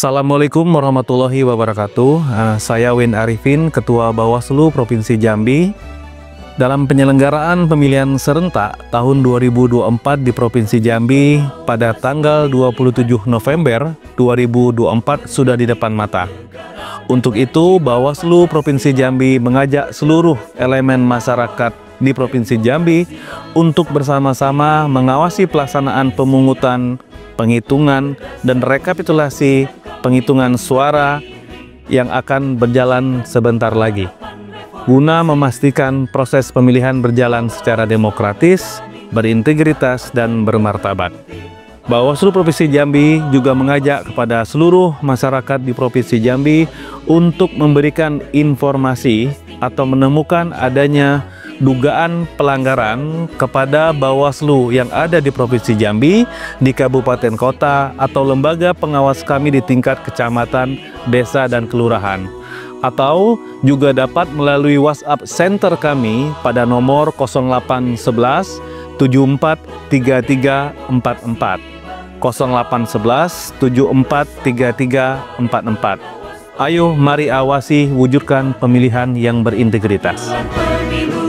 Assalamualaikum warahmatullahi wabarakatuh. Saya Win Arifin, Ketua Bawaslu Provinsi Jambi. Dalam penyelenggaraan pemilihan serentak tahun 2024 di Provinsi Jambi pada tanggal 27 November 2024 sudah di depan mata. Untuk itu, Bawaslu Provinsi Jambi mengajak seluruh elemen masyarakat di Provinsi Jambi untuk bersama-sama mengawasi pelaksanaan pemungutan, penghitungan, dan rekapitulasi penghitungan suara yang akan berjalan sebentar lagi, guna memastikan proses pemilihan berjalan secara demokratis, berintegritas, dan bermartabat. Bawaslu Provinsi Jambi juga mengajak kepada seluruh masyarakat di Provinsi Jambi untuk memberikan informasi atau menemukan adanya dugaan pelanggaran kepada Bawaslu yang ada di Provinsi Jambi, di kabupaten kota, atau lembaga pengawas kami di tingkat kecamatan, desa, dan kelurahan. Atau juga dapat melalui WhatsApp center kami pada nomor 0811 74 33 44 0811 74 33 44. Ayo mari awasi wujudkan pemilihan yang berintegritas.